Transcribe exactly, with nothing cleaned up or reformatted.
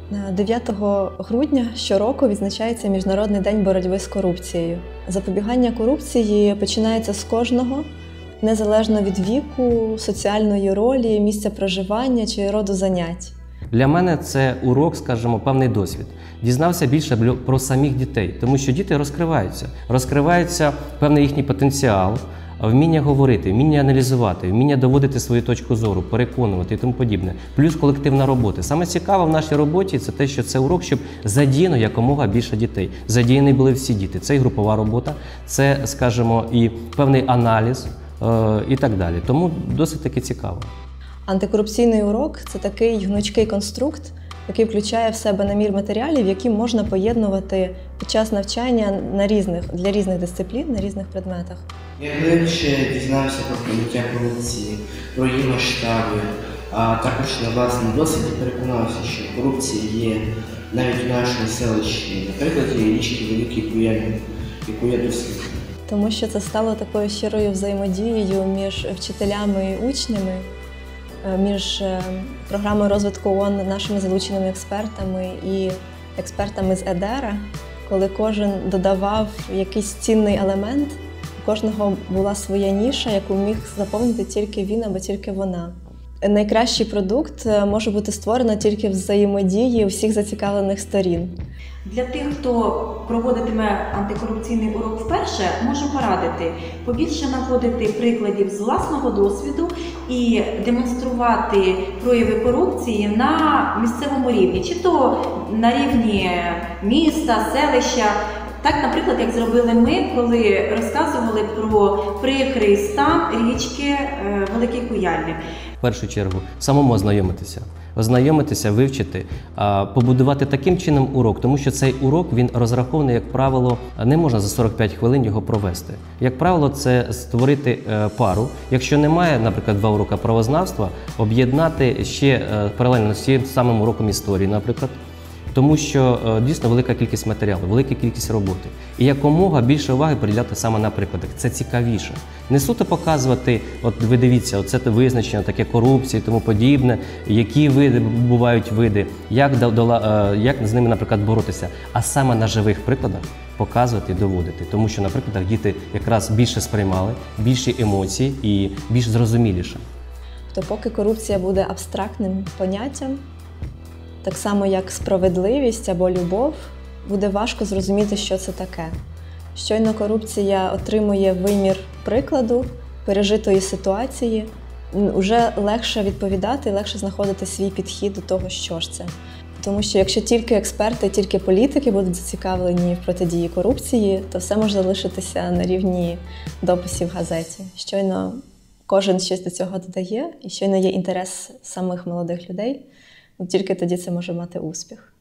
дев'ятого грудня щороку відзначається Міжнародний день боротьби з корупцією. Запобігання корупції починається з кожного, незалежно від віку, соціальної ролі, місця проживання чи роду занять. Для мене це урок, скажімо, певний досвід. Дізнався більше про самих дітей, тому що діти розкриваються. Розкривається певний їхній потенціал, вміння говорити, вміння аналізувати, вміння доводити свою точку зору, переконувати і тому подібне. Плюс колективна робота. Саме цікаве в нашій роботі – це те, що це урок, щоб задіяно якомога більше дітей. Задіяні були всі діти. Це і групова робота, це, скажімо, і певний аналіз е і так далі. Тому досить таки цікаво. Антикорупційний урок – це такий гнучкий конструкт, який включає в себе набір матеріалів, які можна поєднувати під час навчання на різних, для різних дисциплін, на різних предметах. Я глибше дізнався про поняття корупції, про її масштаби, а також на власному досвіді переконався, що корупція є навіть у нашому селищі, наприклад, річки Великий Куяльник, яку я досліджую. Тому що це стало такою щирою взаємодією між вчителями і учнями, між програмою розвитку ООН, нашими залученими експертами і експертами з ЕДЕРа, коли кожен додавав якийсь цінний елемент, у кожного була своя ніша, яку міг заповнити тільки він або тільки вона. Найкращий продукт може бути створено тільки в взаємодії всіх зацікавлених сторін. Для тих, хто проводитиме антикорупційний урок вперше, можу порадити побільше наводити прикладів з власного досвіду і демонструвати прояви корупції на місцевому рівні, чи то на рівні міста, селища. Так, наприклад, як зробили ми, коли розказували про прикрий стан річки Великий Куяльник. В першу чергу, самому ознайомитися. Ознайомитися, вивчити, побудувати таким чином урок, тому що цей урок, він розрахований, як правило, не можна за сорок п'ять хвилин його провести. Як правило, це створити пару. Якщо немає, наприклад, два уроки правознавства, об'єднати ще паралельно з цим самим уроком історії, наприклад. Тому що дійсно велика кількість матеріалу, велика кількість роботи. І якомога більше уваги приділяти саме на прикладах. Це цікавіше. Не суто показувати, от ви дивіться, оце визначення, таке корупції і тому подібне, які види бувають види, як, як з ними, наприклад, боротися. А саме на живих прикладах показувати і доводити. Тому що на прикладах діти якраз більше сприймали, більші емоції і більш зрозуміліше. То поки корупція буде абстрактним поняттям, так само, як справедливість або любов, буде важко зрозуміти, що це таке. Щойно корупція отримує вимір прикладу, пережитої ситуації, вже легше відповідати, легше знаходити свій підхід до того, що ж це. Тому що якщо тільки експерти, тільки політики будуть зацікавлені в протидії корупції, то все може залишитися на рівні дописів в газеті. Щойно кожен щось до цього додає, і щойно є інтерес самих молодих людей, тільки тоді це може мати успіх.